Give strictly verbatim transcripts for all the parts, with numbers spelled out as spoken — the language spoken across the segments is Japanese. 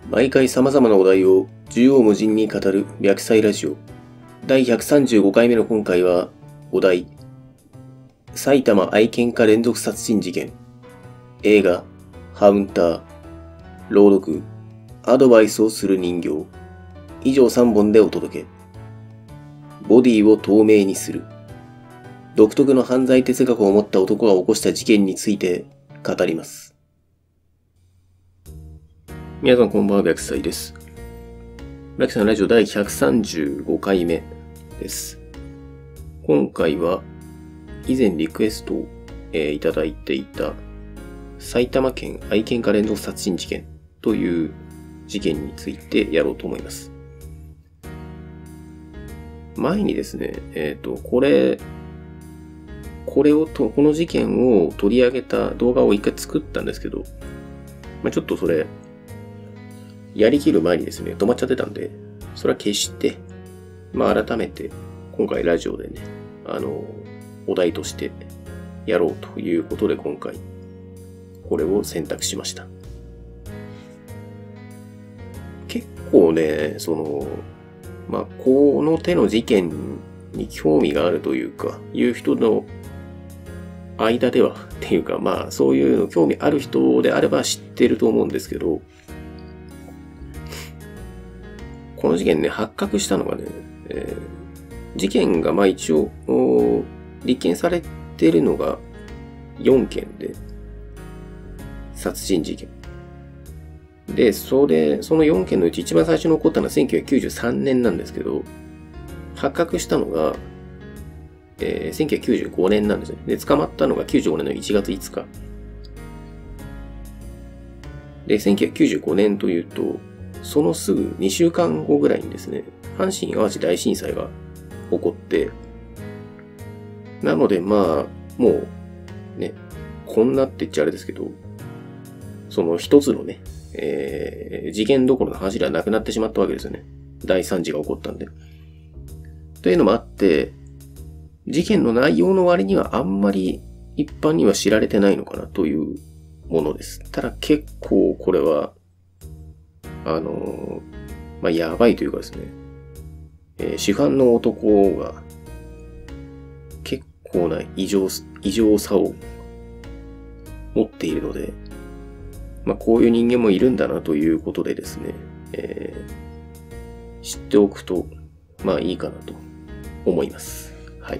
毎回様々なお題を縦横無尽に語る白菜ラジオ。だいひゃくさんじゅうごかいめの今回は、お題、埼玉愛犬家連続殺人事件、映画、ハウンター、朗読、アドバイスをする人形、以上さんぼんでお届け。ボディを透明にする。独特の犯罪哲学を持った男が起こした事件について語ります。皆さんこんばんは、白菜です。白菜のラジオだいひゃくさんじゅうごかいめです。今回は以前リクエストを、えー、いただいていた埼玉県愛犬家連続殺人事件という事件についてやろうと思います。前にですね、えっと、これ、これをと、この事件を取り上げた動画を一回作ったんですけど、まあ、ちょっとそれ、やりきる前にですね、止まっちゃってたんで、それは消して、まあ改めて、今回ラジオでね、あの、お題としてやろうということで今回、これを選択しました。結構ね、その、まあ、この手の事件に興味があるというか、いう人の間では、っていうか、まあ、そういうの興味ある人であれば知ってると思うんですけど、この事件ね、発覚したのがね、えー、事件がまあ一応、立件されているのがよんけんで、殺人事件。で、それ、そのよんけんのうち一番最初に起こったのはせんきゅうひゃくきゅうじゅうさんねんなんですけど、発覚したのが、えー、せんきゅうひゃくきゅうじゅうごねんなんですね。で、捕まったのがきゅうじゅうごねんのいちがついつか。で、せんきゅうひゃくきゅうじゅうごねんというと、そのすぐにしゅうかんごぐらいにですね、阪神淡路大震災が起こって、なのでまあ、もうね、こんなって言っちゃあれですけど、その一つのね、えー、事件どころの話ではなくなってしまったわけですよね。大惨事が起こったんで。というのもあって、事件の内容の割にはあんまり一般には知られてないのかなというものです。ただ結構これは、あのー、まあ、やばいというかですね、えー、主犯の男が結構な異常、異常さを持っているので、まあ、こういう人間もいるんだなということでですね、えー、知っておくと、まあいいかなと思います。はい。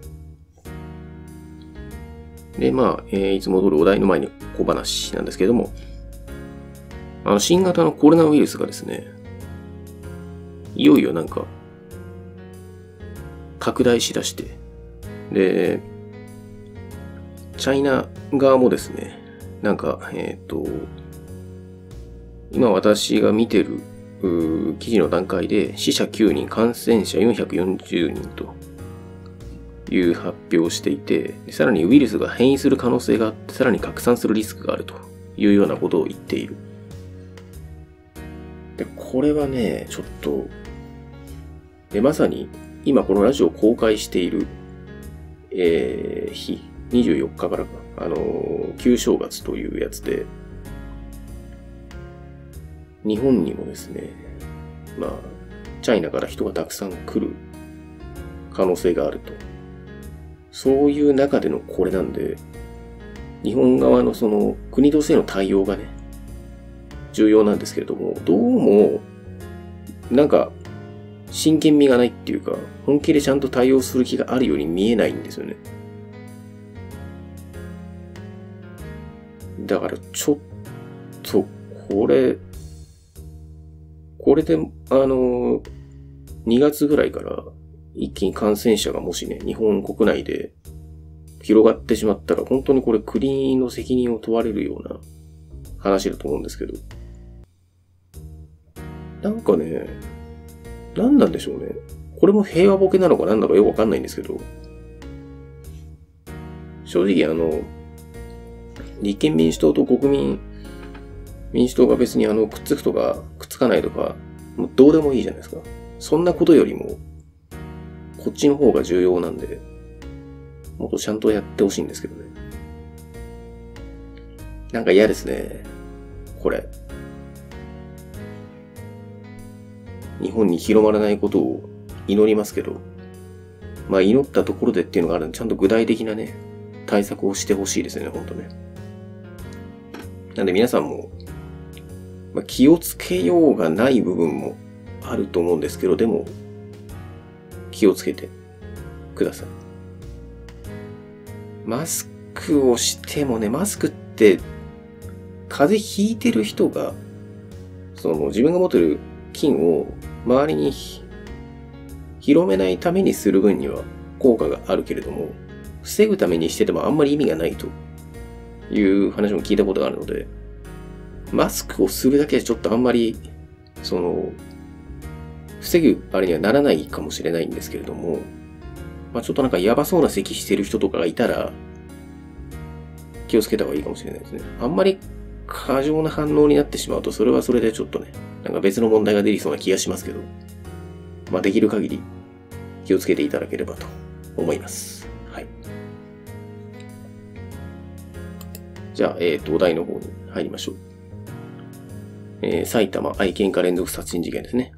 で、まあ、えー、いつも通りお題の前に小話なんですけども、あの、新型のコロナウイルスがですね、いよいよなんか、拡大しだして、で、チャイナ側もですね、なんか、えっと、今私が見てる記事の段階で死者きゅうにん、感染者よんひゃくよんじゅうにんという発表をしていて、さらにウイルスが変異する可能性があって、さらに拡散するリスクがあるというようなことを言っている。で、これはね、ちょっと、で、まさに今このラジオを公開している、えー、日、にじゅうよっかからか、あのー、旧正月というやつで、日本にもですね、まあ、チャイナから人がたくさん来る可能性があると。そういう中でのこれなんで、日本側のその国としての対応がね、重要なんですけれども、どうも、なんか、真剣味がないっていうか、本気でちゃんと対応する気があるように見えないんですよね。だから、ちょっと、これ、これで、あの、にがつぐらいから一気に感染者がもしね、日本国内で広がってしまったら、本当にこれ国の責任を問われるような話だと思うんですけど。なんかね、何なんでしょうね。これも平和ボケなのか何だかよくわかんないんですけど、正直あの、立憲民主党と国民民主党が別にあの、くっつくとか、くっつかないとか、もうどうでもいいじゃないですか。そんなことよりも、こっちの方が重要なんで、もっとちゃんとやってほしいんですけどね。なんか嫌ですね。これ。 日本に広まらないことを祈りますけど、まあ祈ったところでっていうのがあるので、ちゃんと具体的なね、対策をしてほしいですね、ほんとね。なんで皆さんも、まあ、気をつけようがない部分もあると思うんですけど、でも、気をつけてください。マスクをしてもね、マスクって、風邪ひいてる人が、その自分が持ってる菌を周りに広めないためにする分には効果があるけれども、防ぐためにしててもあんまり意味がないという話も聞いたことがあるので、マスクをするだけでちょっとあんまり、その、防ぐあれにはならないかもしれないんですけれども、まあ、ちょっとなんかやばそうな咳してる人とかがいたら、気をつけた方がいいかもしれないですね。あんまり過剰な反応になってしまうと、それはそれでちょっとね、なんか別の問題が出てきそうな気がしますけど、まあできる限り気をつけていただければと思います。はい。じゃあ、えっと、お題の方に入りましょう。えー、埼玉愛犬家連続殺人事件ですね。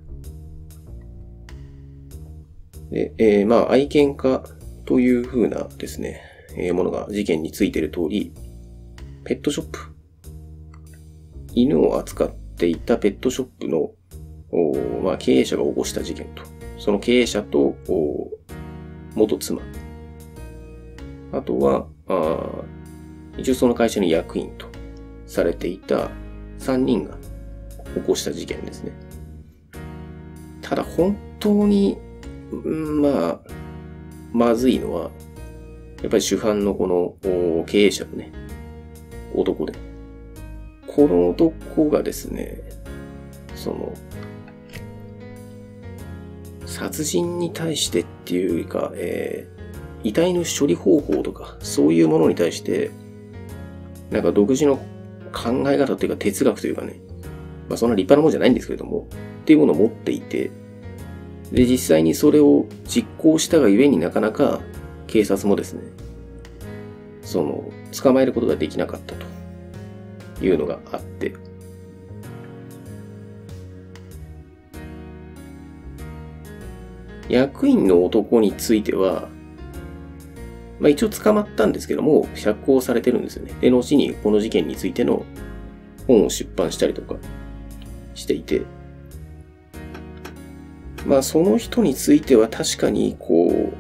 で、えー、まあ、愛犬家という風なですね、えー、ものが事件についている通り、ペットショップ。犬を扱っていたペットショップの、まあ、経営者が起こした事件と、その経営者と、元妻。あとは、あ一応その会社の役員とされていたさんにんが起こした事件ですね。ただ本当に、まあ、まずいのは、やっぱり主犯のこの経営者のね、男で。この男がですね、その、殺人に対してっていうか、えー、遺体の処理方法とか、そういうものに対して、なんか独自の考え方というか哲学というかね、まあそんな立派なものじゃないんですけれども、っていうものを持っていて、で、実際にそれを実行したがゆえになかなか警察もですね、その、捕まえることができなかったというのがあって、役員の男については、まあ一応捕まったんですけども、釈放されてるんですよね。で、後にこの事件についての本を出版したりとかしていて、まあその人については確かにこう、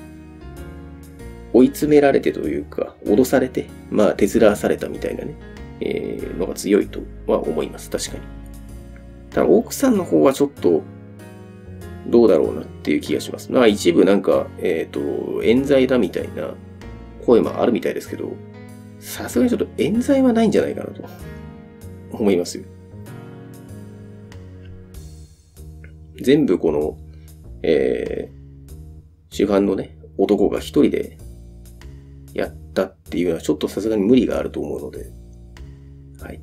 追い詰められてというか、脅されて、まあ手伝わされたみたいなね、えー、のが強いとは思います。確かに。ただ奥さんの方はちょっと、どうだろうなっていう気がします。まあ一部なんか、えっと、冤罪だみたいな声もあるみたいですけど、さすがにちょっと冤罪はないんじゃないかなと思いますよ。全部この、えー、主犯のね、男が一人でやったっていうのはちょっとさすがに無理があると思うので、はい。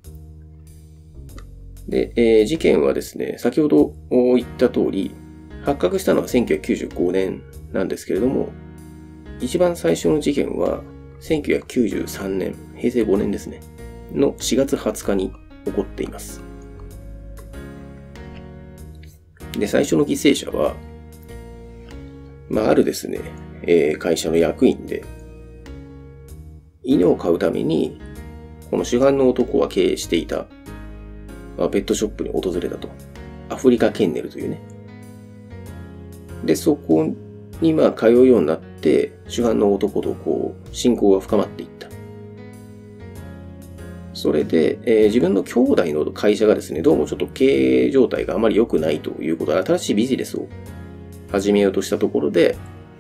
で、えー、事件はですね、先ほど言った通り、発覚したのはせんきゅうひゃくきゅうじゅうごねんなんですけれども、一番最初の事件はせんきゅうひゃくきゅうじゅうさんねん、へいせいごねんですね、のしがつはつかに起こっています。で、最初の犠牲者は、まあ、あるですね、えー、会社の役員で、犬を飼うために、この主犯の男は経営していた、まあ、ペットショップに訪れたと。アフリカケンネルというね。で、そこにまあ通うようになって、主犯の男とこう、親交が深まっていった。それで、えー、自分の兄弟の会社がですね、どうもちょっと経営状態があまり良くないということで、新しいビジネスを始めようとしたところで、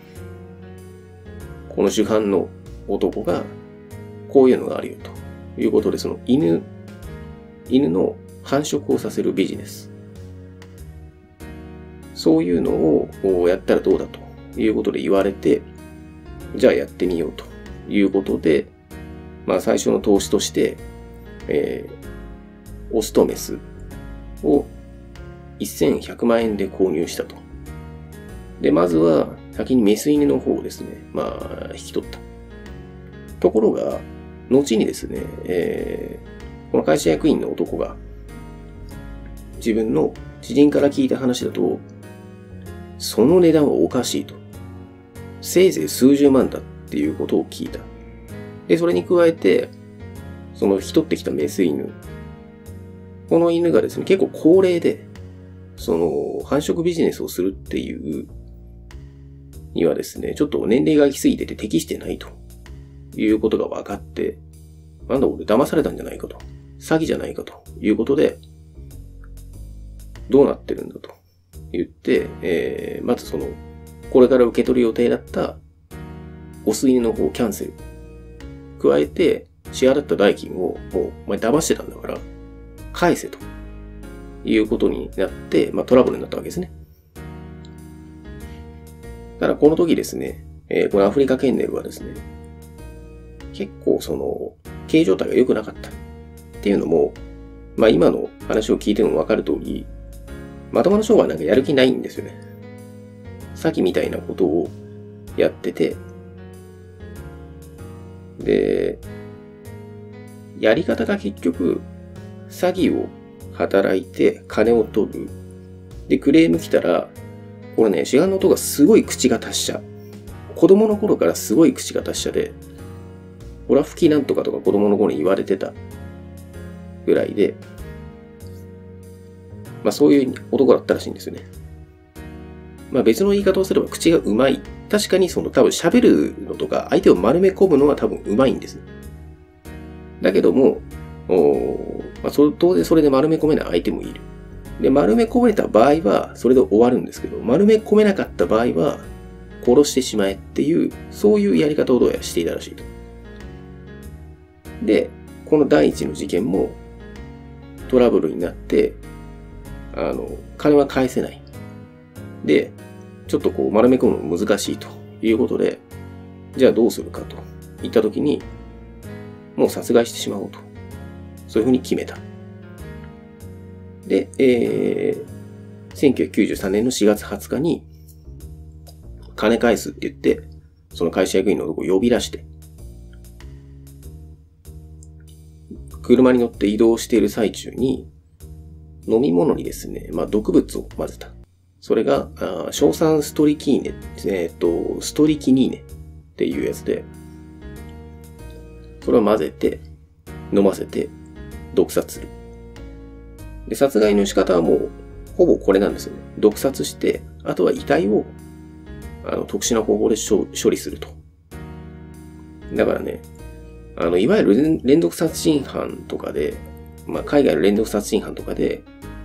この主犯の男が、こういうのがあるよということで、その犬、犬の繁殖をさせるビジネス。そういうのをやったらどうだということで言われて、じゃあやってみようということで、まあ最初の投資として、えー、オスとメスをせんひゃくまんえんで購入したと。で、まずは先にメス犬の方をですね、まあ引き取った。ところが、後にですね、えー、この会社役員の男が自分の知人から聞いた話だと、その値段はおかしいと。せいぜい数十万だっていうことを聞いた。で、それに加えて、その引き取ってきたメス犬。この犬がですね、結構高齢で、その繁殖ビジネスをするっていうにはですね、ちょっと年齢が来すぎてて適してないということが分かって、なんだ俺騙されたんじゃないかと。詐欺じゃないかということで、どうなってるんだと言って、えー、まずその、これから受け取る予定だったオス犬の方をキャンセル。加えて、支払った代金をもう、お前騙してたんだから、返せということになって、まあトラブルになったわけですね。ただこの時ですね、えー、このアフリカケンネルはですね、結構その、経営状態が良くなかった。っていうのも、まあ今の話を聞いてもわかる通り、まともな商売なんかやる気ないんですよね。詐欺みたいなことをやってて、で、やり方が結局、詐欺を働いて金を取る。で、クレーム来たら、これね、市販の音がすごい口が達者。子供の頃からすごい口が達者で、オラ吹きなんとかとか子供の頃に言われてたぐらいで、まあそういう男だったらしいんですよね。まあ別の言い方をすれば口がうまい。確かにその多分喋るのとか相手を丸め込むのは多分うまいんです。だけども、おまあ、そ当然それで丸め込めない相手もいる。で、丸め込めた場合はそれで終わるんですけど、丸め込めなかった場合は殺してしまえっていう、そういうやり方をどうやらしていたらしいと。で、この第一の事件もトラブルになって、あの、金は返せない。で、ちょっとこう丸め込むの難しいということで、じゃあどうするかと言ったときに、もう殺害してしまおうと。そういうふうに決めた。で、えー、せんきゅうひゃくきゅうじゅうさんねんのしがつはつかに、金返すって言って、その会社役員の男を呼び出して、車に乗って移動している最中に、飲み物にですね、まあ、毒物を混ぜた。それが、硝酸ストリキーネ、えっと、ストリキニーネっていうやつで、それを混ぜて、飲ませて、毒殺する。で、殺害の仕方はもう、ほぼこれなんですよね。毒殺して、あとは遺体を、あの、特殊な方法で処理すると。だからね、あの、いわゆる連続殺人犯とかで、まあ、海外の連続殺人犯とかで、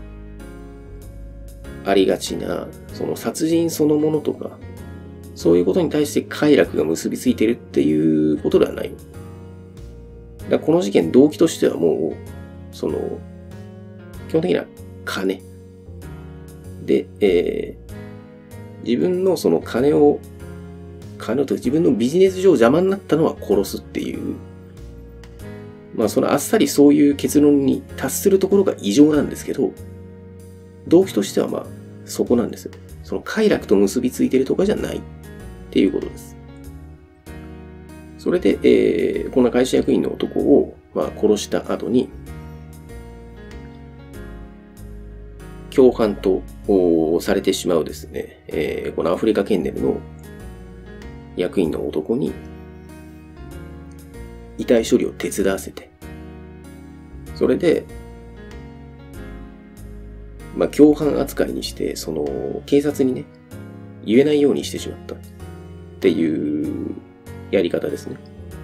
ありがちな、その殺人そのものとか、そういうことに対して快楽が結びついているっていうことではない。だからこの事件、動機としてはもう、その、基本的には金。で、えー、自分のその金を、金をと自分のビジネス上邪魔になったのは殺すっていう、まあそのあっさりそういう結論に達するところが異常なんですけど、動機としてはまあそこなんですよ。その快楽と結びついているとかじゃないっていうことです。それで、えー、こんな会社役員の男を、まあ、殺した後に、共犯とされてしまうですね、えー、このアフリカケンネルの役員の男に、遺体処理を手伝わせて、それで、まあ、共犯扱いにして、その、警察にね、言えないようにしてしまったっていうやり方ですね。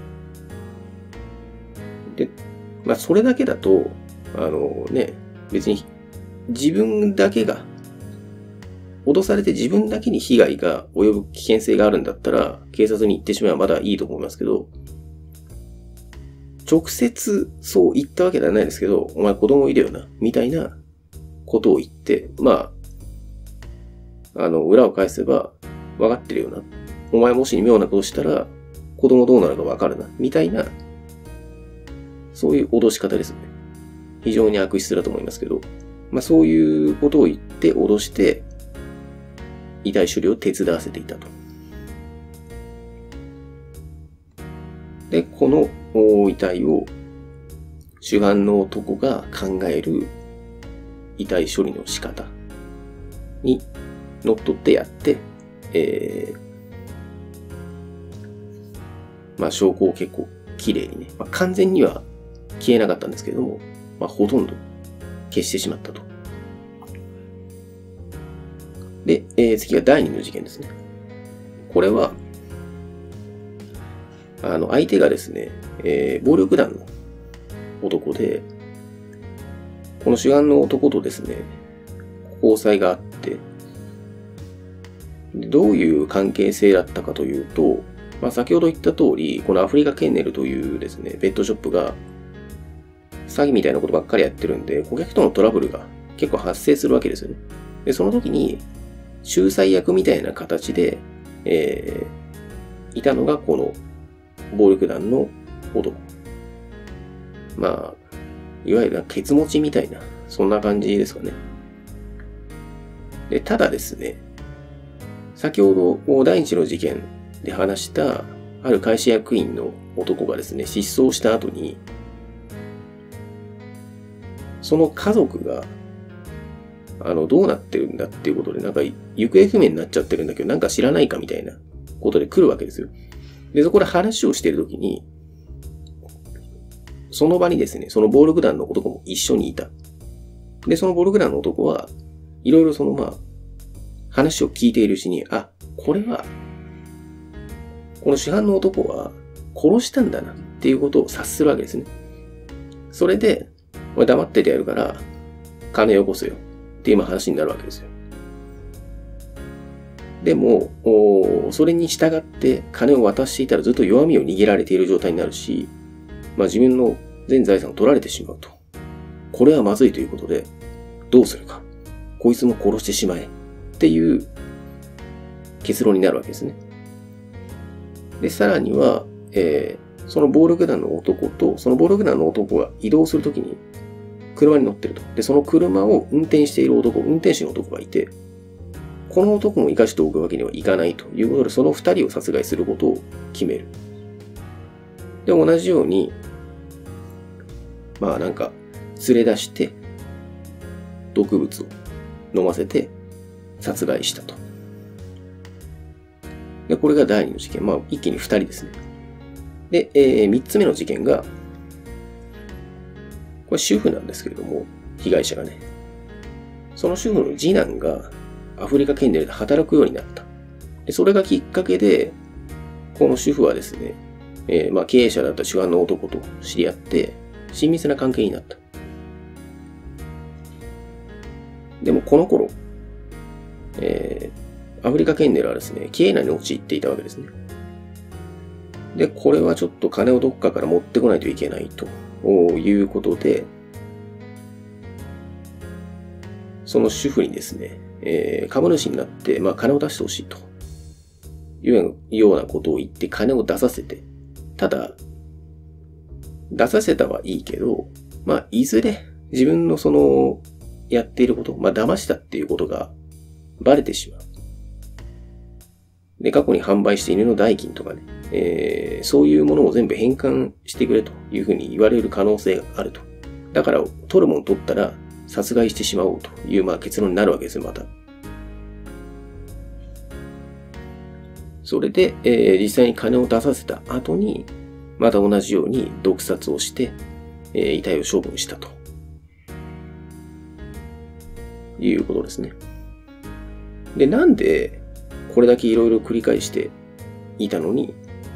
で、まあ、それだけだと、あのね、別に自分だけが、脅されて自分だけに被害が及ぶ危険性があるんだったら、警察に行ってしまえばまだいいと思いますけど、直接そう言ったわけではないですけど、お前子供いるよな、みたいなことを言って、まあ、あの、裏を返せば、分かってるよな。お前もし妙なことしたら、子供どうなるか分かるな、みたいな、そういう脅し方ですね。非常に悪質だと思いますけど、まあそういうことを言って脅して、遺体処理を手伝わせていたと。で、この遺体を主犯の男が考える遺体処理の仕方。 にのっとってやって、えー、まあ証拠を結構綺麗にね、まあ、完全には消えなかったんですけれども、まあほとんど消してしまったと。で、えー、次がだいにの事件ですね。これは、あの、相手がですね、えー、暴力団の男で、この主眼の男とですね、交際があって、どういう関係性だったかというと、まあ、先ほど言った通り、このアフリカケンネルというですね、ペットショップが、詐欺みたいなことばっかりやってるんで、顧客とのトラブルが結構発生するわけですよね。で、その時に、仲裁役みたいな形で、えー、いたのがこの暴力団の男。まあ、いわゆるケツ持ちみたいな、そんな感じですかね。で、ただですね、先ほど第一の事件で話したある会社役員の男がですね、失踪した後に、その家族があの、どうなってるんだっていうことで、なんか、行方不明になっちゃってるんだけど、なんか知らないかみたいなことで来るわけですよ。で、そこで話をしているときに、その場にですね、その暴力団の男も一緒にいた。で、その暴力団の男は、いろいろそのまあ、話を聞いているうちに、あ、これは、この主犯の男は殺したんだなっていうことを察するわけですね。それで、お前黙っててやるから、金よこせよ。っていう話になるわけですよ。でも、それに従って金を渡していたらずっと弱みを握られている状態になるし、まあ自分の全財産を取られてしまうと。これはまずいということで、どうするか。こいつも殺してしまえ。っていう結論になるわけですね。で、さらには、えー、その暴力団の男と、その暴力団の男が移動するときに、車に乗ってると。で、その車を運転している男、運転手の男がいて、この男も生かしておくわけにはいかないということで、その二人を殺害することを決める。で、同じように、まあなんか、連れ出して、毒物を飲ませて殺害したと。で、これがだいにの事件。まあ一気に二人ですね。で、えー、三つ目の事件が、これ主婦なんですけれども、被害者がね。その主婦の次男がアフリカケンネルで働くようになった。で、それがきっかけで、この主婦はですね、えー、まあ経営者だった主犯の男と知り合って、親密な関係になった。でもこの頃、えー、アフリカケンネルはですね、経営難に陥っていたわけですね。で、これはちょっと金をどっかから持ってこないといけないと。いうことで、その主婦にですね、えー、株主になって、まあ、金を出してほしいというようなことを言って金を出させて、ただ、出させたはいいけど、まあ、いずれ自分のその、やっていること、まあ、騙したっていうことがバレてしまう。で、過去に販売して犬の代金とかね、えー、そういうものを全部返還してくれというふうに言われる可能性があると。だから、取るもん取ったら殺害してしまおうという、まあ、結論になるわけですよ、また。それで、えー、実際に金を出させた後に、また同じように毒殺をして、えー、遺体を処分したと。いうことですね。で、なんで、これだけいろいろ繰り返していたのに、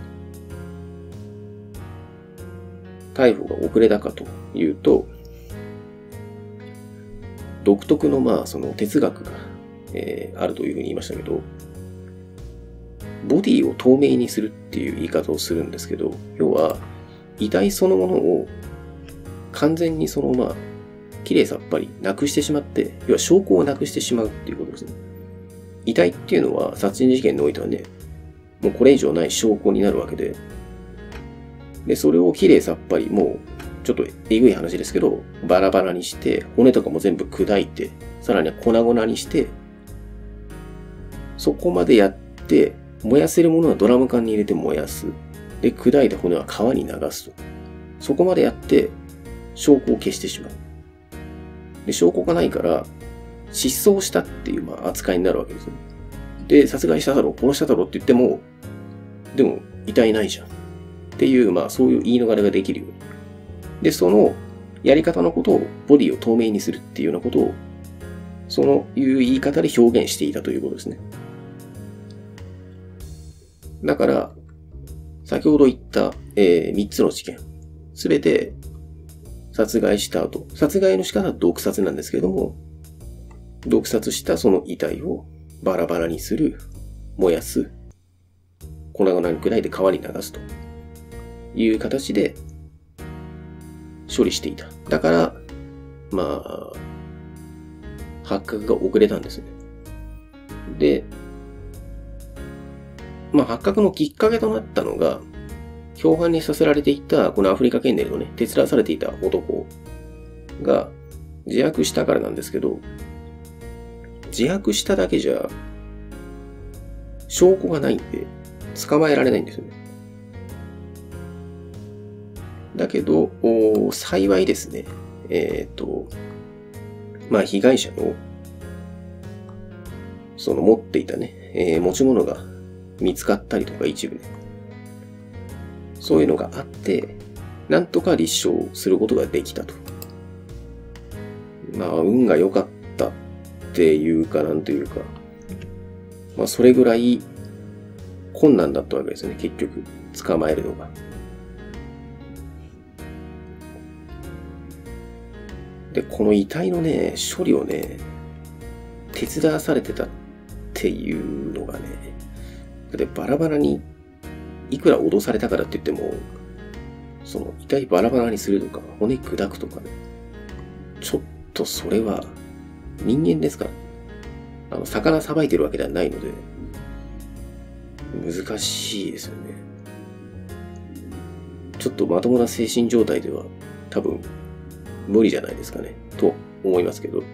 逮捕が遅れたかというと、独特のまあその哲学が、えー、あるというふうに言いましたけど、ボディを透明にするっていう言い方をするんですけど、要は遺体そのものを完全にそのまあ綺麗さっぱりなくしてしまって、要は証拠をなくしてしまうっていうことですね。遺体っていうのは殺人事件においてはね、もうこれ以上ない証拠になるわけで、で、それを綺麗さっぱり、もうちょっとえぐい話ですけど、バラバラにして、骨とかも全部砕いて、さらには粉々にして、そこまでやって、燃やせるものはドラム缶に入れて燃やす。で、砕いた骨は川に流すと。そこまでやって、証拠を消してしまう。で、証拠がないから、 失踪したっていうまあ扱いになるわけですね。で、殺害しただろう、殺しただろうって言っても、でも遺体ないじゃん。っていう、まあそういう言い逃れができるように。で、そのやり方のことをボディを透明にするっていうようなことを、そのいう言い方で表現していたということですね。だから、先ほど言った、えー、みっつの事件。すべて殺害した後、殺害の仕方は毒殺なんですけれども、毒殺したその遺体をバラバラにする、燃やす、粉々に砕いて川に流すという形で処理していた。だから、まあ、発覚が遅れたんですね。で、まあ発覚のきっかけとなったのが、共犯にさせられていた、このアフリカ圏内のね、手伝わされていた男が自白したからなんですけど、自白しただけじゃ、証拠がないんで、捕まえられないんですよね。だけど、幸いですね、えっと、まあ被害者の、その持っていたね、えー、持ち物が見つかったりとか一部ね、そういうのがあって、なんとか立証することができたと。まあ、運が良かったっていうか、なんというか、まあ、それぐらい困難だったわけですよね、結局、捕まえるのが。で、この遺体のね、処理をね、手伝わされてたっていうのがね、でバラバラに、いくら脅されたからって言っても、その遺体バラバラにするとか、骨砕くとかね、ちょっとそれは人間ですから、あの、魚さばいてるわけではないので、難しいですよね。ちょっとまともな精神状態では多分無理じゃないですかね、と思いますけど。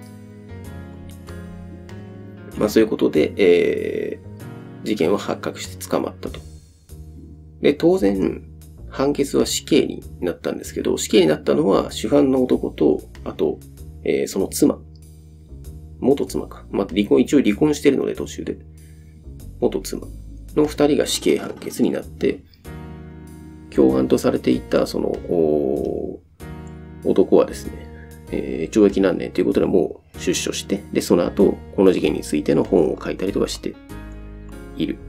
まあそういうことで、えー、事件は発覚して捕まったと。で、当然、判決は死刑になったんですけど、死刑になったのは主犯の男と、あと、えー、その妻。元妻か。まあ、離婚、一応離婚してるので途中で。元妻の二人が死刑判決になって、共犯とされていた、その、男はですね、えー、懲役何年ということでもう出所して、で、その後、この事件についての本を書いたりとかしている。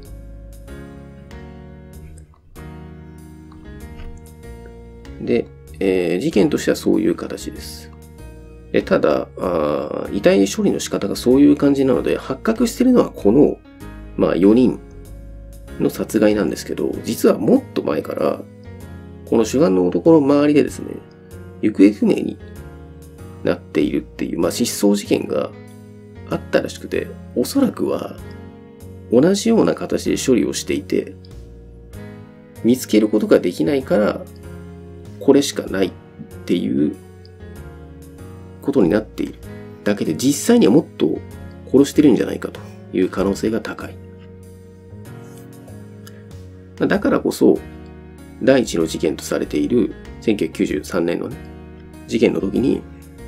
で、えー、事件としてはそういう形です。でただあ、遺体処理の仕方がそういう感じなので、発覚しているのはこの、まあ、よにんの殺害なんですけど、実はもっと前から、この主犯の男の周りでですね、行方不明になっているっていう、まあ、失踪事件があったらしくて、おそらくは同じような形で処理をしていて、見つけることができないから、これしかないっていうことになっているだけで、実際にはもっと殺してるんじゃないかという可能性が高い。だからこそ、第一の事件とされているせんきゅうひゃくきゅうじゅうさんねんのね、事件の時に、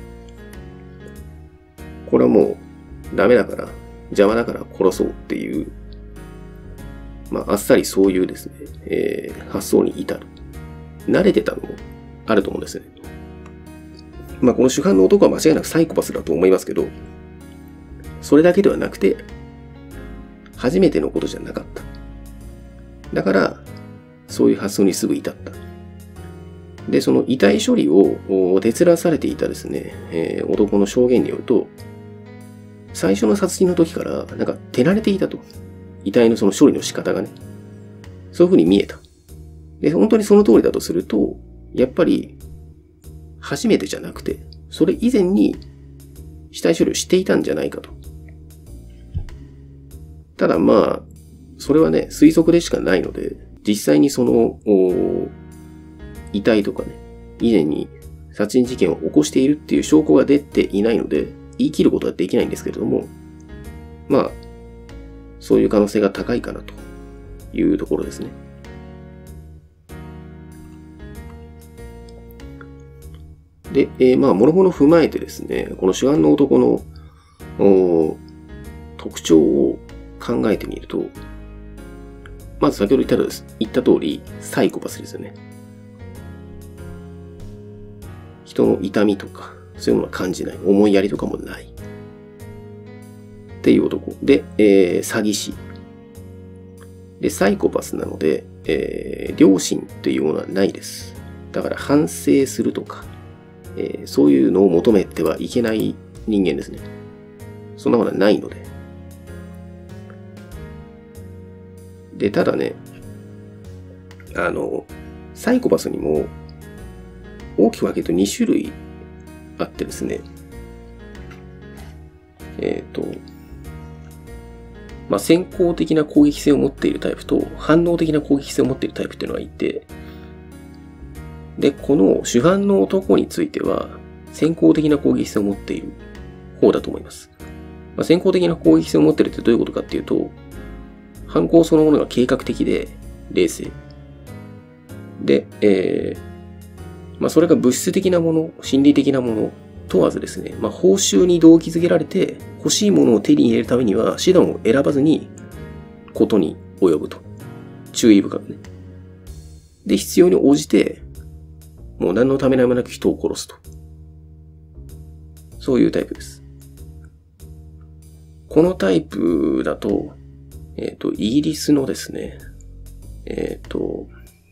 これはもうダメだから、邪魔だから殺そうっていう、まあ、あっさりそういうですね、えー、発想に至る。慣れてたのもあると思うんですね。まあこの主犯の男は間違いなくサイコパスだと思いますけど、それだけではなくて、初めてのことじゃなかった。だから、そういう発想にすぐ至った。で、その遺体処理を手伝わされていたですね、えー、男の証言によると、最初の殺人の時から、なんか手慣れていたと。遺体のその処理の仕方がね。そういう風に見えた。で、本当にその通りだとすると、やっぱり、初めてじゃなくて、それ以前に死体処理をしていたんじゃないかと。ただまあ、それはね、推測でしかないので、実際にその、遺体とかね、以前に殺人事件を起こしているっていう証拠が出ていないので、言い切ることはできないんですけれども、まあ、そういう可能性が高いかなというところですね。で、えー、まあ、もろもろ踏まえてですね、この主犯の男の特徴を考えてみると、まず先ほど言ったと言った通り、サイコパスですよね。人の痛みとか、そういうものは感じない。思いやりとかもない。っていう男。で、えー、詐欺師。で、サイコパスなので、えー、良心っていうものはないです。だから反省するとか、えー、そういうのを求めてはいけない人間ですね。そんなものはないので。で、ただね、あの、サイコパスにも大きく分けるとに種類あってですね、えっと、まあ、先行的な攻撃性を持っているタイプと反応的な攻撃性を持っているタイプっていうのがいて、で、この主犯の男については先行的な攻撃性を持っている方だと思います。まあ、先行的な攻撃性を持っているってどういうことかっていうと、犯行そのものが計画的で冷静。で、えー、まあそれが物質的なもの、心理的なもの問わずですね、まあ報酬に動機づけられて欲しいものを手に入れるためには手段を選ばずにことに及ぶと。注意深くね。で、必要に応じて、もう何のためらいもなく人を殺すと。そういうタイプです。このタイプだと、えっと、イギリスのですね、えっと、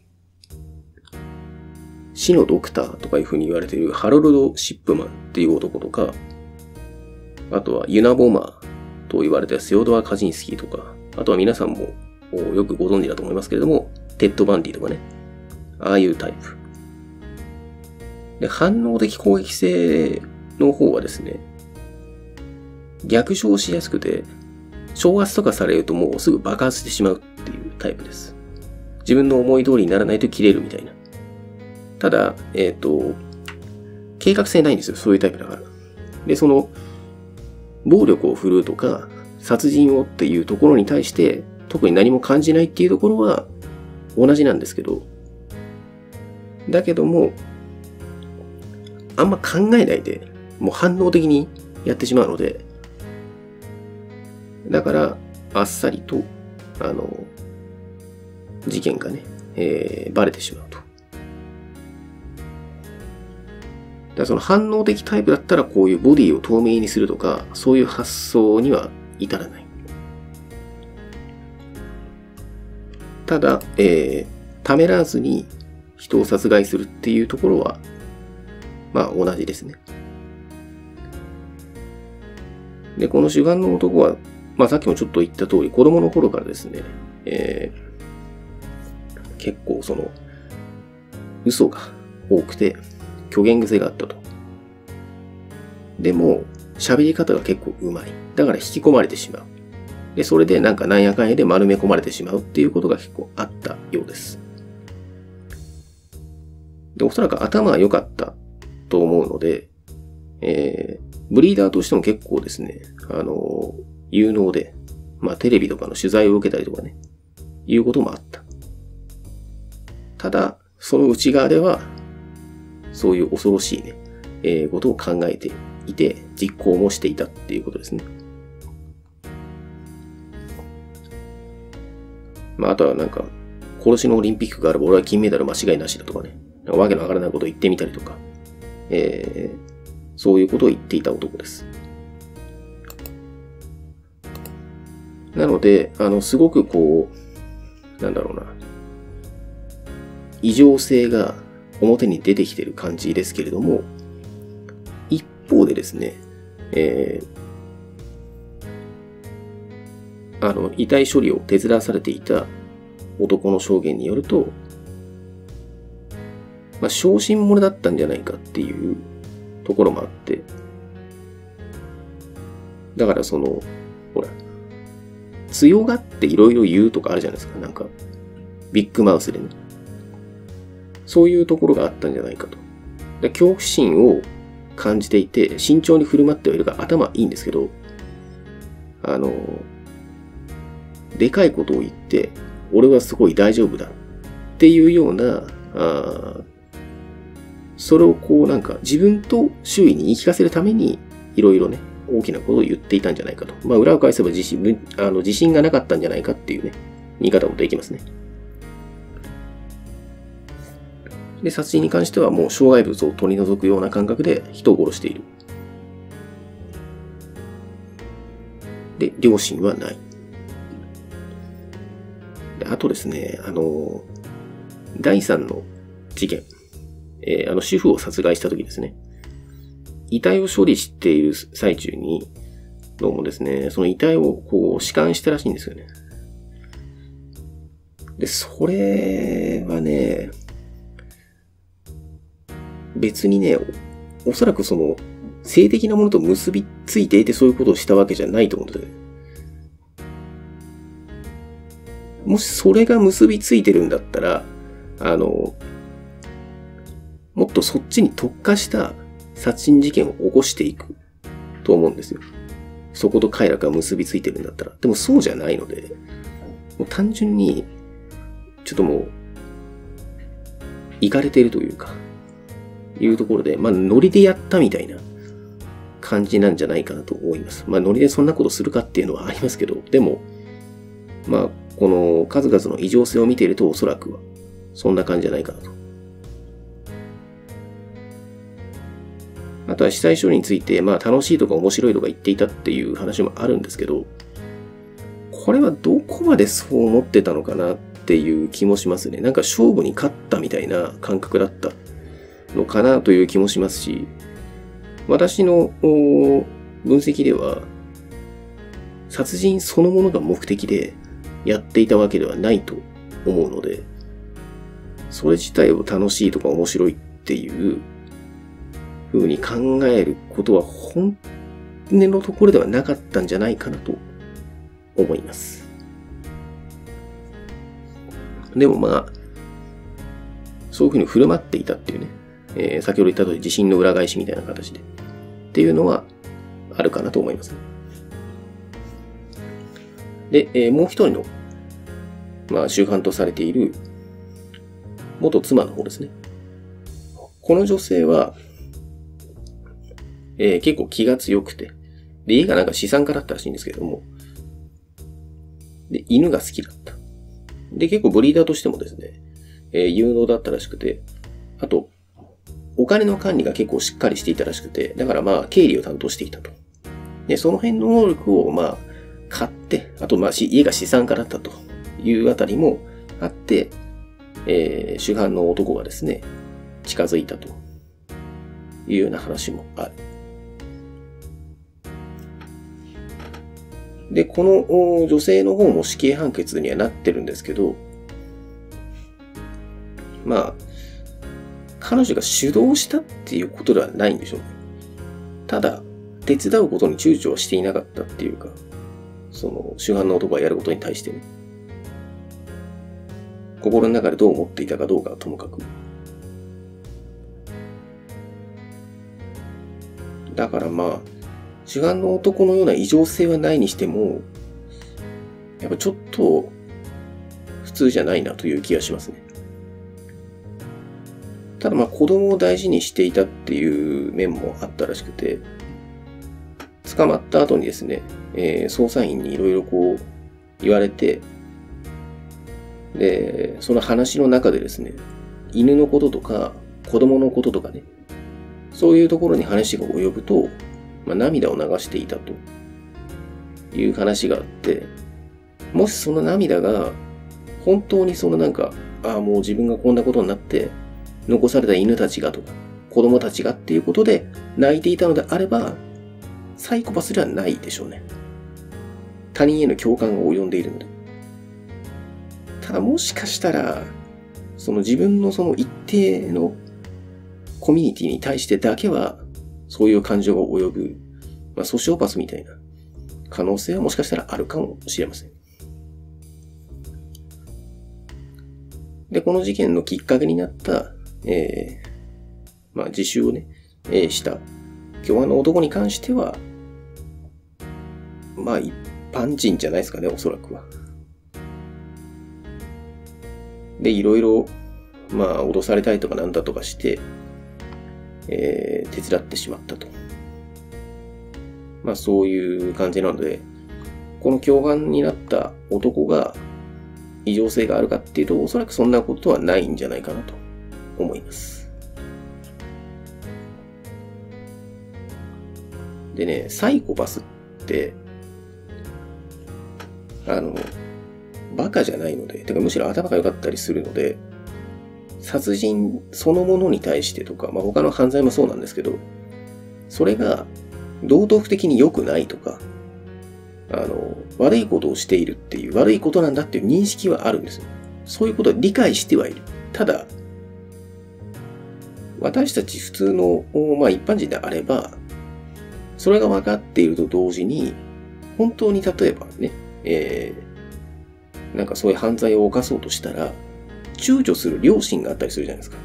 死のドクターとかいう風に言われているハロルド・シップマンっていう男とか、あとはユナボマーと言われているセオドア・カジンスキーとか、あとは皆さんもよくご存知だと思いますけれども、テッド・バンディとかね、ああいうタイプ。で、反応的攻撃性の方はですね、逆上しやすくて、挑発とかされるともうすぐ爆発してしまうっていうタイプです。自分の思い通りにならないと切れるみたいな。ただ、えっと、計画性ないんですよ。そういうタイプだから。で、その、暴力を振るうとか、殺人をっていうところに対して、特に何も感じないっていうところは同じなんですけど、だけども、あんま考えないで、もう反応的にやってしまうので、だから、あっさりと、あの、事件がね、えー、バレてしまうと。だからその反応的タイプだったらこういうボディを透明にするとか、そういう発想には至らない。ただ、えー、ためらわずに人を殺害するっていうところは、まあ同じですね。で、この主眼の男は、まあさっきもちょっと言った通り、子供の頃からですね、えー、結構その、嘘が多くて、虚言癖があったと。でも、喋り方が結構上手い。だから引き込まれてしまう。で、それでなんかなんやかんやで丸め込まれてしまうっていうことが結構あったようです。で、おそらく頭が良かったと思うので、えー、ブリーダーとしても結構ですね、あの、有能で、まあテレビとかの取材を受けたりとかね、いうこともあった。ただ、その内側では、そういう恐ろしいね、えー、ことを考えていて、実行もしていたっていうことですね。まああとはなんか、殺しのオリンピックがあれば俺は金メダル間違いなしだとかね、わけのわからないことを言ってみたりとか、えー、そういうことを言っていた男です。なので、あの、すごくこう、なんだろうな、異常性が表に出てきている感じですけれども、一方でですね、えー、あの、遺体処理を手伝わされていた男の証言によると、まあ、小心者だったんじゃないかっていうところもあって、だからその、ほら、強がっていろいろ言うとかあるじゃないですか。なんか、ビッグマウスでね。そういうところがあったんじゃないかと。で、恐怖心を感じていて、慎重に振る舞ってはいるから頭いいんですけど、あの、でかいことを言って、俺はすごい大丈夫だっていうような、あそれをこうなんか自分と周囲に言い聞かせるためにいろいろね、 大きなことを言っていたんじゃないかと。まあ、裏を返せば自信、あの自信がなかったんじゃないかっていうね、言い方もできますね。で、殺人に関してはもう障害物を取り除くような感覚で人を殺している。で、良心はない。で、あとですね、あの、だいさんの事件、えー、あの主婦を殺害した時ですね、遺体を処理している最中に、どうもですね、その遺体をこう、弛緩したらしいんですよね。で、それはね、別にね、おそらくその、性的なものと結びついていてそういうことをしたわけじゃないと思うんですよね。もしそれが結びついてるんだったら、あの、もっとそっちに特化した殺人事件を起こしていくと思うんですよ。そこと快楽が結びついてるんだったら。でもそうじゃないので、もう単純に、ちょっともう、イかれているというか、いうところで、まあ、ノリでやったみたいな感じなんじゃないかなと思います。まあ、ノリでそんなことするかっていうのはありますけど、でも、まあ、この数々の異常性を見ているとおそらくは、そんな感じじゃないかなと。あとは死体処理について、まあ、楽しいとか面白いとか言っていたっていう話もあるんですけど、これはどこまでそう思ってたのかなっていう気もしますね。なんか勝負に勝ったみたいな感覚だったのかなという気もしますし、私の分析では、殺人そのものが目的でやっていたわけではないと思うので、それ自体を楽しいとか面白いっていう風に考えることは本音のところではなかったんじゃないかなと思います。でもまあ、そういう風に振る舞っていたっていうね、えー、先ほど言った通り自信の裏返しみたいな形でっていうのはあるかなと思います。で、えー、もう一人の、まあ、主犯とされている元妻の方ですね。この女性は、えー、結構気が強くて、で、家がなんか資産家だったらしいんですけれども、で、犬が好きだった。で、結構ブリーダーとしてもですね、えー、有能だったらしくて、あと、お金の管理が結構しっかりしていたらしくて、だからまあ、経理を担当していたと。で、その辺の能力をまあ、買って、あとまあ、家が資産家だったというあたりもあって、えー、主犯の男がですね、近づいたというような話もある。で、この女性の方も死刑判決にはなってるんですけど、まあ、彼女が主導したっていうことではないんでしょうね。ただ、手伝うことに躊躇はしていなかったっていうか、その主犯の男がやることに対してね、心の中でどう思っていたかどうかはともかく。だからまあ、主犯の男のような異常性はないにしても、やっぱちょっと普通じゃないなという気がしますね。ただまあ子供を大事にしていたっていう面もあったらしくて、捕まった後にですね、えー、捜査員にいろいろこう言われて、で、その話の中でですね、犬のこととか子供のこととかね、そういうところに話が及ぶと、まあ、涙を流していたという話があって、もしその涙が本当にそのなんか、ああもう自分がこんなことになって残された犬たちがとか子供たちがっていうことで泣いていたのであれば、サイコパスではないでしょうね。他人への共感が及んでいるので。ただもしかしたら、その自分のその一定のコミュニティに対してだけは、そういう感情が及ぶ、まあ、ソシオパスみたいな可能性はもしかしたらあるかもしれません。で、この事件のきっかけになった、えー、まあ、自首をね、えー、した共犯の男に関しては、まあ、一般人じゃないですかね、おそらくは。で、いろいろ、まあ、脅されたりとかなんだとかして、えー、手伝ってしまったとまあそういう感じなので、この共犯になった男が異常性があるかっていうと、おそらくそんなことはないんじゃないかなと思います。でね、サイコパスって、あの、バカじゃないので、てかむしろ頭が良かったりするので、殺人そのものに対してとか、まあ他の犯罪もそうなんですけど、それが道徳的に良くないとか、あの、悪いことをしているっていう、悪いことなんだっていう認識はあるんですよ。そういうことを理解してはいる。ただ、私たち普通の、まあ一般人であれば、それが分かっていると同時に、本当に例えばね、えー、なんかそういう犯罪を犯そうとしたら、躊躇する良心があったりするじゃないですか。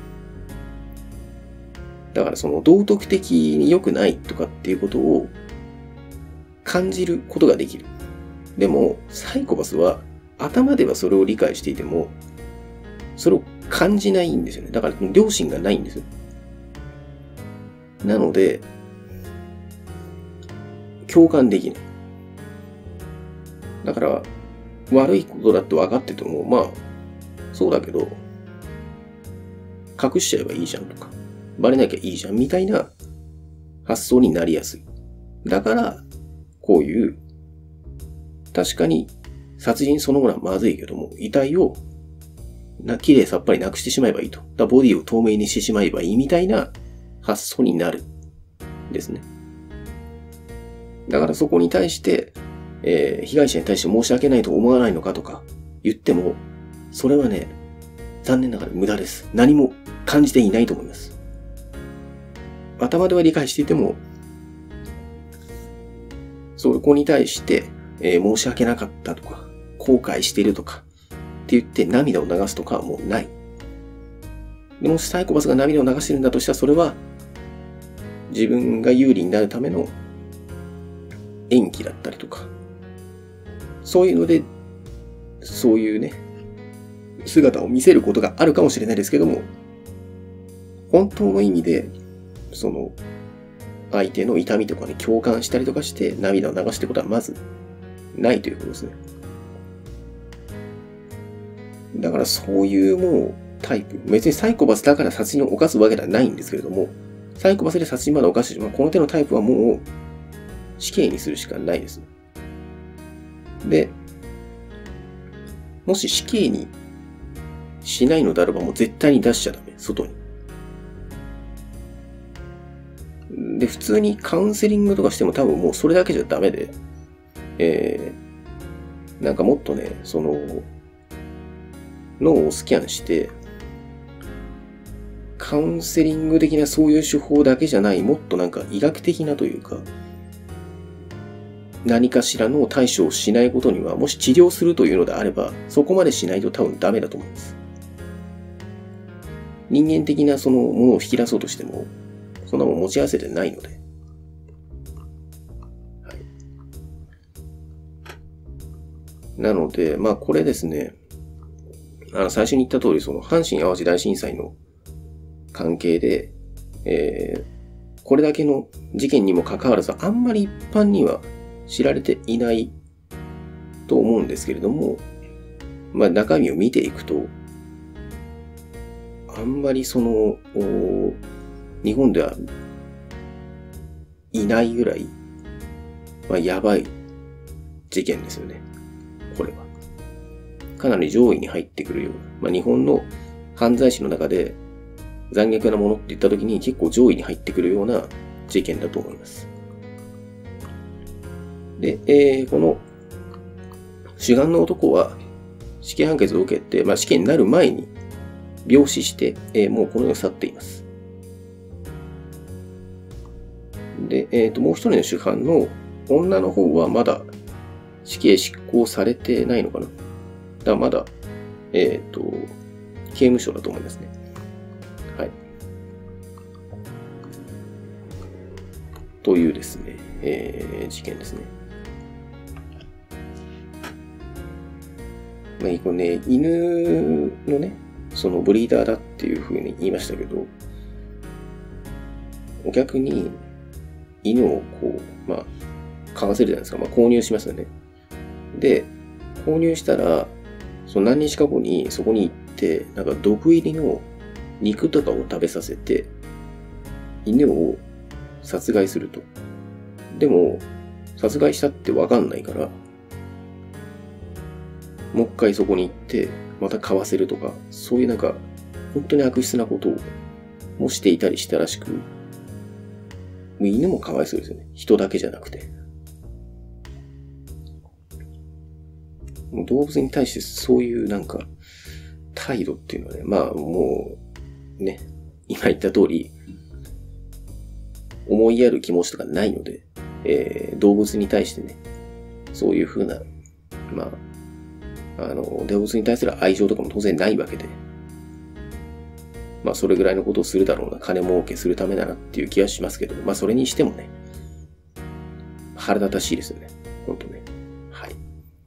だからその道徳的に良くないとかっていうことを感じることができる。でも、サイコパスは頭ではそれを理解していても、それを感じないんですよね。だから良心がないんですよ。なので、共感できない。だから、悪いことだって分かってても、まあ、そうだけど、隠しちゃえばいいじゃんとか、バレなきゃいいじゃんみたいな発想になりやすい。だから、こういう、確かに殺人そのものはまずいけども、遺体をな綺麗さっぱりなくしてしまえばいいと。だボディを透明にしてしまえばいいみたいな発想になる。ですね。だからそこに対して、えー、被害者に対して申し訳ないと思わないのかとか言っても、それはね、残念ながら無駄です。何も感じていないと思います。頭では理解していても、そこに対して、えー、申し訳なかったとか、後悔しているとか、って言って涙を流すとかはもうない。でもしサイコパスが涙を流してるんだとしたら、それは自分が有利になるための演技だったりとか、そういうので、そういうね、姿を見せることがあるかもしれないですけども、本当の意味で、その、相手の痛みとかに共感したりとかして涙を流していることはまずないということですね。だからそういうもうタイプ、別にサイコパスだから殺人を犯すわけではないんですけれども、サイコパスで殺人まで犯してしまうこの手のタイプはもう死刑にするしかないです。で、もし死刑にしないのであればもう絶対に出しちゃダメ、外に。で、普通にカウンセリングとかしても多分もうそれだけじゃダメで、えー、なんかもっとね、その、脳をスキャンして、カウンセリング的なそういう手法だけじゃない、もっとなんか医学的なというか、何かしらの対処をしないことには、もし治療するというのであれば、そこまでしないと多分ダメだと思います。人間的なそのものを引き出そうとしても、そんなもん持ち合わせてないので。はい。なので、まあこれですね、あの最初に言った通り、その阪神淡路大震災の関係で、えー、これだけの事件にもかかわらず、あんまり一般には知られていないと思うんですけれども、まあ中身を見ていくと、あんまりその、日本ではいないぐらい、まあ、やばい事件ですよね。これは。かなり上位に入ってくるような。まあ、日本の犯罪史の中で残虐なものって言った時に結構上位に入ってくるような事件だと思います。で、えー、この主眼の男は死刑判決を受けて、まあ、死刑になる前に病死して、えー、もうこの世を去っています。で、えっと、もう一人の主犯の女の方はまだ死刑執行されてないのかな。だからまだ、えっと、刑務所だと思いますね。はい。というですね、えー、事件ですね。まあ、これね、犬のね、そのブリーダーだっていう風に言いましたけど、逆に犬をこう、まあ、 買わせるじゃないですか。まあ、購入しますよね。で、購入したら、その何日か後にそこに行って、なんか毒入りの肉とかを食べさせて、犬を殺害すると。でも、殺害したってわかんないから、もう一回そこに行って、また買わせるとか、そういうなんか、本当に悪質なことをもしていたりしたらしく、もう犬もかわいそうですよね。人だけじゃなくて。もう動物に対してそういうなんか、態度っていうのはね、まあもう、ね、今言った通り、思いやる気持ちとかないので、えー、動物に対してね、そういう風な、まあ、あの、動物に対する愛情とかも当然ないわけで、まあそれぐらいのことをするだろうな、金儲けするためだなっていう気はしますけど、まあそれにしてもね、腹立たしいですよね。ほんとね。はい。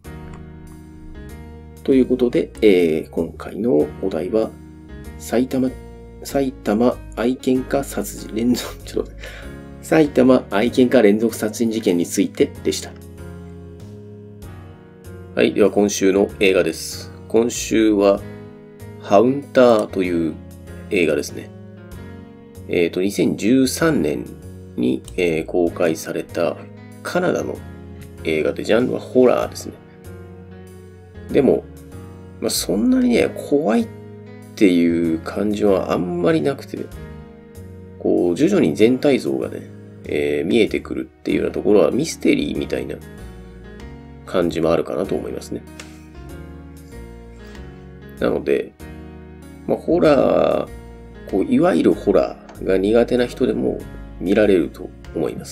ということで、えー、今回のお題は、埼玉、埼玉愛犬家殺人、連続、ちょっと、埼玉愛犬家連続殺人事件についてでした。はい。では今週の映画です。今週は、ハウンターという映画ですね。えっと、にせんじゅうさんねんに、えー、公開されたカナダの映画で、ジャンルはホラーですね。でも、まあ、そんなにね、怖いっていう感じはあんまりなくて、こう、徐々に全体像がね、えー、見えてくるっていうようなところはミステリーみたいな感じもあるかなと思いますね。なので、まあ、ホラー、こう、いわゆるホラーが苦手な人でも見られると思います。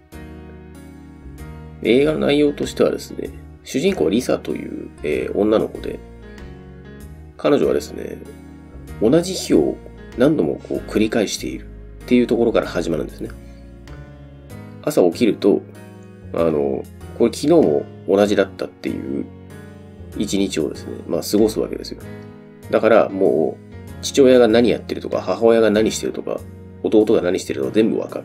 映画の内容としてはですね、主人公はリサという、えー、女の子で、彼女はですね、同じ日を何度もこう繰り返しているっていうところから始まるんですね。朝起きると、あの、これ昨日も同じだったっていう一日をですね、まあ過ごすわけですよ。だからもう、父親が何やってるとか、母親が何してるとか、弟が何してるとか全部わかる。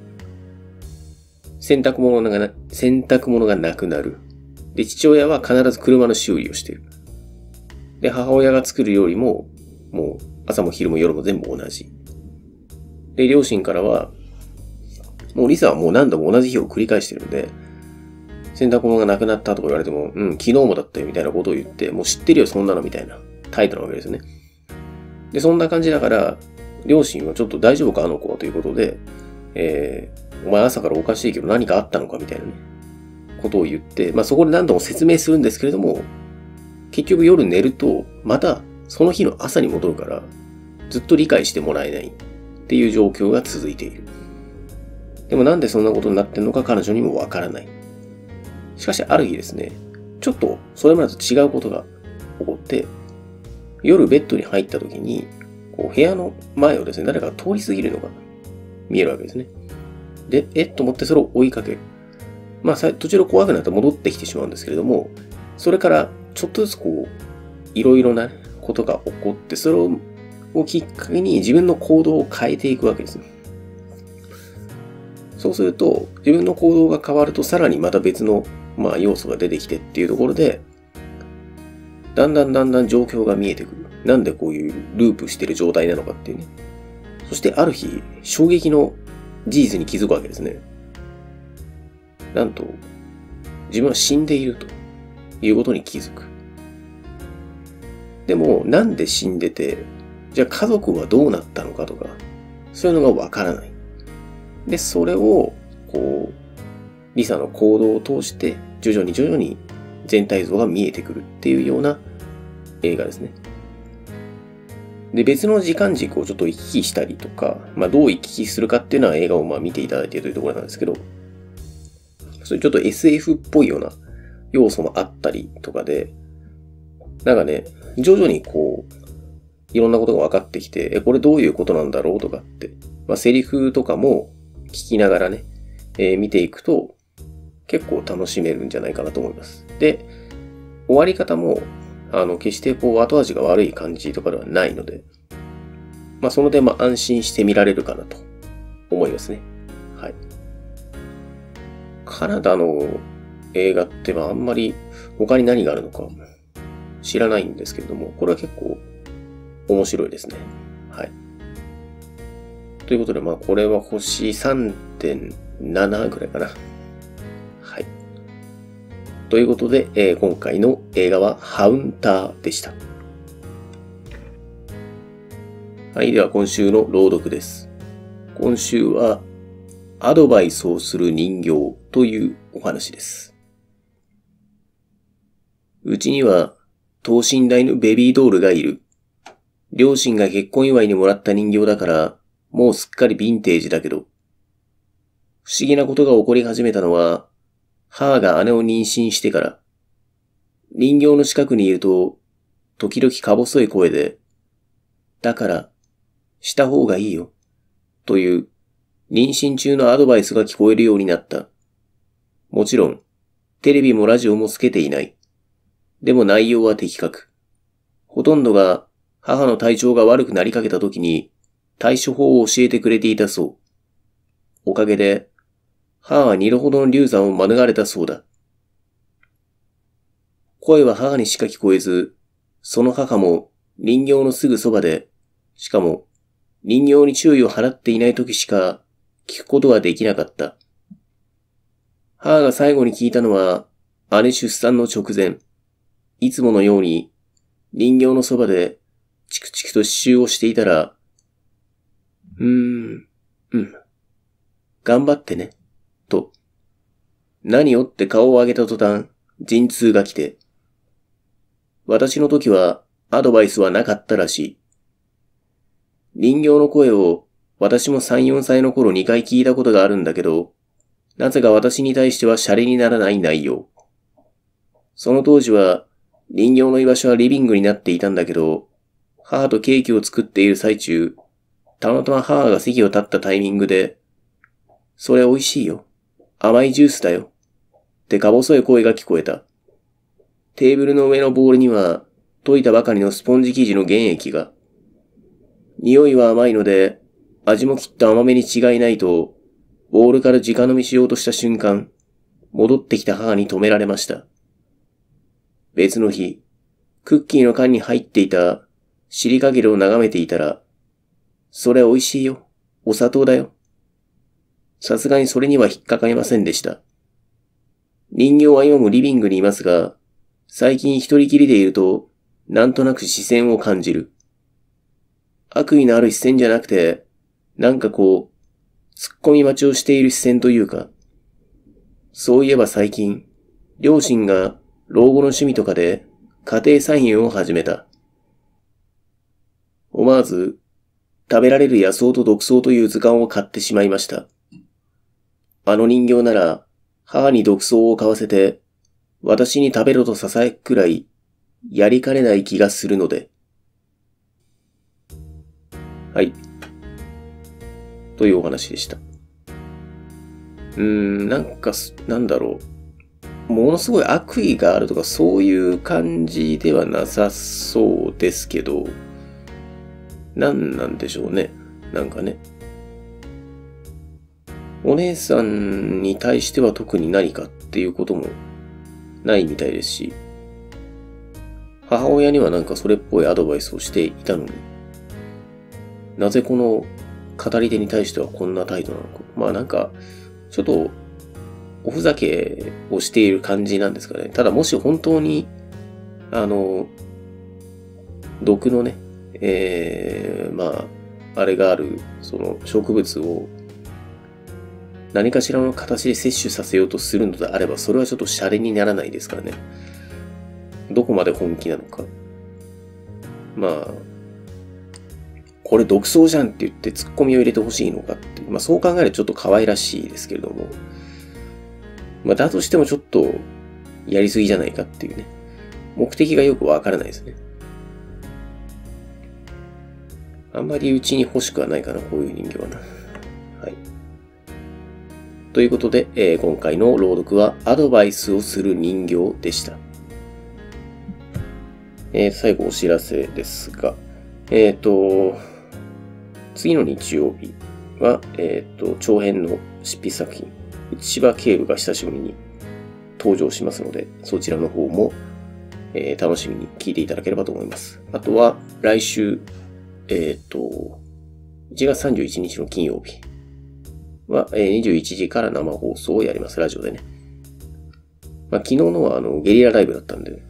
洗濯物がな、洗濯物がなくなる。で、父親は必ず車の修理をしている。で、母親が作る料理も、もう朝も昼も夜も全部同じ。で、両親からは、もうリサはもう何度も同じ日を繰り返してるんで、洗濯物がなくなったとか言われても、うん、昨日もだったよみたいなことを言って、もう知ってるよそんなのみたいな態度なわけですよね。で、そんな感じだから、両親はちょっと大丈夫かあの子はということで、えー、お前朝からおかしいけど何かあったのかみたいなね、ことを言って、まあそこで何度も説明するんですけれども、結局夜寝ると、またその日の朝に戻るから、ずっと理解してもらえないっていう状況が続いている。でもなんでそんなことになってんのか彼女にもわからない。しかしある日ですね、ちょっとそれまでと違うことが起こって、夜ベッドに入った時に、こう部屋の前をですね、誰かが通り過ぎるのが見えるわけですね。で、えっと思ってそれを追いかける。まあ、途中で怖くなって戻ってきてしまうんですけれども、それからちょっとずつこう、いろいろなことが起こって、それをきっかけに自分の行動を変えていくわけです。そうすると、自分の行動が変わると、さらにまた別の、まあ、要素が出てきてっていうところで、だんだんだんだん状況が見えてくる。なんでこういうループしてる状態なのかっていうね。そしてある日、衝撃の事実に気づくわけですね。なんと、自分は死んでいるということに気づく。でも、なんで死んでて、じゃあ家族はどうなったのかとか、そういうのがわからない。で、それを、こう、リサの行動を通して、徐々に徐々に全体像が見えてくるっていうような映画ですね。で、別の時間軸をちょっと行き来したりとか、まあどう行き来するかっていうのは映画をまあ見ていただいているというところなんですけど、そういうちょっと エスエフ っぽいような要素もあったりとかで、なんかね、徐々にこう、いろんなことが分かってきて、え、これどういうことなんだろうとかって、まあセリフとかも聞きながらね、えー、見ていくと結構楽しめるんじゃないかなと思います。で、終わり方も、あの、決してこう後味が悪い感じとかではないので、まあその点まあ安心して見られるかなと思いますね。はい。 カナダの映画ってあんまり他に何があるのか知らないんですけれども、これは結構面白いですね。はい。ということで、まあこれは星 さんてんなな ぐらいかな。はい。ということで、えー、今回の映画はハウンターでした。はい。では今週の朗読です。今週はアドバイスをする人形というお話です。うちには等身大のベビードールがいる。両親が結婚祝いにもらった人形だから、もうすっかりヴィンテージだけど、不思議なことが起こり始めたのは、母が姉を妊娠してから、人形の近くにいると、時々か細い声で、だから、した方がいいよ、という、妊娠中のアドバイスが聞こえるようになった。もちろん、テレビもラジオもつけていない。でも内容は的確。ほとんどが、母の体調が悪くなりかけた時に、対処法を教えてくれていたそう。おかげで、母は二度ほどの流産を免れたそうだ。声は母にしか聞こえず、その母も人形のすぐそばで、しかも人形に注意を払っていない時しか聞くことはできなかった。母が最後に聞いたのは、姉出産の直前、いつものように人形のそばでチクチクと刺繍をしていたら、うーん、うん、頑張ってね、と、何をって顔を上げた途端、陣痛が来て、私の時はアドバイスはなかったらしい。人形の声を私もさん、よんさいの頃にかい聞いたことがあるんだけど、なぜか私に対してはシャレにならない内容。その当時は人形の居場所はリビングになっていたんだけど、母とケーキを作っている最中、たまたま母が席を立ったタイミングで、それ美味しいよ。甘いジュースだよ。ってか細い声が聞こえた。テーブルの上のボウルには、溶いたばかりのスポンジ生地の原液が。匂いは甘いので、味もきっと甘めに違いないと、ボウルから直飲みしようとした瞬間、戻ってきた母に止められました。別の日、クッキーの缶に入っていたシリカゲルを眺めていたら、それ美味しいよ。お砂糖だよ。さすがにそれには引っかかりませんでした。人形は今もリビングにいますが、最近一人きりでいると、なんとなく視線を感じる。悪意のある視線じゃなくて、なんかこう、突っ込み待ちをしている視線というか、そういえば最近、両親が老後の趣味とかで家庭菜園を始めた。思わず、食べられる野草と毒草という図鑑を買ってしまいました。あの人形なら、母に毒草を買わせて、私に食べろと囁くくらい、やりかねない気がするので。はい。というお話でした。うーん、なんか、なんだろう。ものすごい悪意があるとかそういう感じではなさそうですけど、なんなんでしょうね。なんかね。お姉さんに対しては特に何かっていうこともないみたいですし、母親にはなんかそれっぽいアドバイスをしていたのに、なぜこの語り手に対してはこんな態度なのか。まあなんか、ちょっとおふざけをしている感じなんですかね。ただもし本当に、あの、毒のね、えー、まあ、あれがある、その植物を何かしらの形で摂取させようとするのであれば、それはちょっとシャレにならないですからね。どこまで本気なのか。まあ、これ毒草じゃんって言ってツッコミを入れてほしいのかって。まあそう考えるとちょっと可愛らしいですけれども。まあだとしてもちょっとやりすぎじゃないかっていうね。目的がよくわからないですね。あんまりうちに欲しくはないかな、こういう人形はな。はい。ということで、えー、今回の朗読はアドバイスをする人形でした。えー、最後お知らせですが、えっと、次の日曜日は、えっと、長編の執筆作品、 千葉警部が久しぶりに登場しますので、そちらの方も、えー、楽しみに聞いていただければと思います。あとは、来週、えっと、いちがつさんじゅういちにちの金曜日は、えー、にじゅういちじから生放送をやります。ラジオでね。まあ、昨日のはあのゲリラライブだったんで、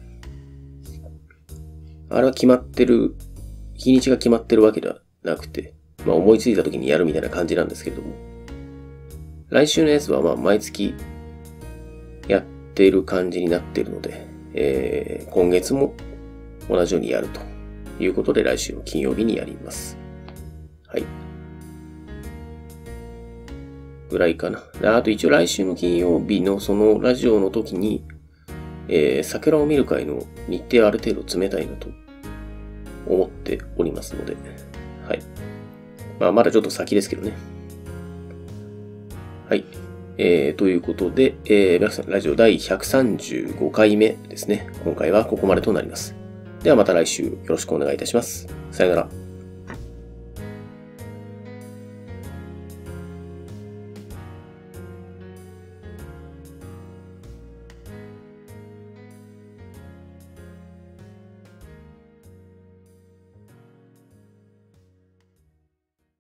あれは決まってる、日にちが決まってるわけではなくて、まあ思いついた時にやるみたいな感じなんですけれども、来週のやつはまあ毎月やってる感じになっているので、えー、今月も同じようにやるということで来週の金曜日にやります。はい。ぐらいかな。あと一応来週の金曜日のそのラジオの時に、えー、桜を見る会の日程はある程度詰めたいなと思っておりますので、はい。まあまだちょっと先ですけどね。はい。えー、ということで、えー、バクさんラジオ第ひゃくさんじゅうごかいめですね。今回はここまでとなります。ではまた来週よろしくお願いいたします。さよなら。